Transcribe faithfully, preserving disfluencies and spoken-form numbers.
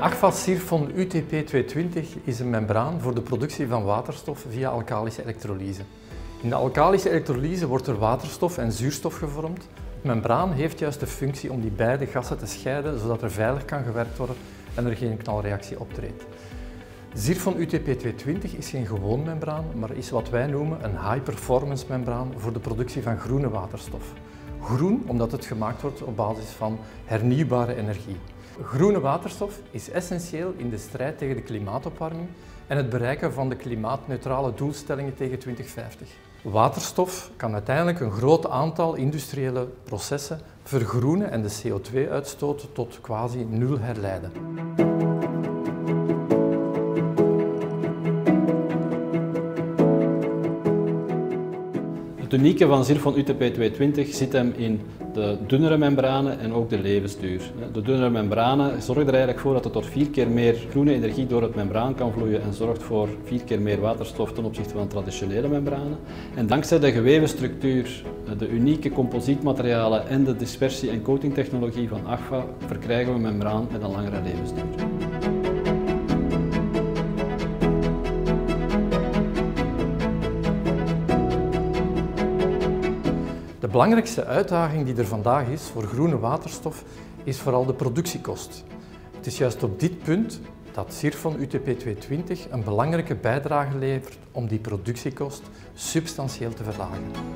Agfa Zirfon U T P tweehonderdtwintig is een membraan voor de productie van waterstof via alkalische elektrolyse. In de alkalische elektrolyse wordt er waterstof en zuurstof gevormd. De membraan heeft juist de functie om die beide gassen te scheiden, zodat er veilig kan gewerkt worden en er geen knalreactie optreedt. Zirfon U T P tweehonderdtwintig is geen gewoon membraan, maar is wat wij noemen een high-performance membraan voor de productie van groene waterstof. Groen omdat het gemaakt wordt op basis van hernieuwbare energie. Groene waterstof is essentieel in de strijd tegen de klimaatopwarming en het bereiken van de klimaatneutrale doelstellingen tegen twintig vijftig. Waterstof kan uiteindelijk een groot aantal industriële processen vergroenen en de C O twee uitstoot tot quasi nul herleiden. Het unieke van Zirfon U T P tweehonderdtwintig zit hem in de dunnere membranen en ook de levensduur. De dunnere membranen zorgen er eigenlijk voor dat er tot vier keer meer groene energie door het membraan kan vloeien en zorgt voor vier keer meer waterstof ten opzichte van traditionele membranen. En dankzij de geweven structuur, de unieke composietmaterialen en de dispersie- en coatingtechnologie van Agfa verkrijgen we een membraan met een langere levensduur. De belangrijkste uitdaging die er vandaag is voor groene waterstof is vooral de productiekost. Het is juist op dit punt dat Zirfon U T P tweehonderdtwintig een belangrijke bijdrage levert om die productiekost substantieel te verlagen.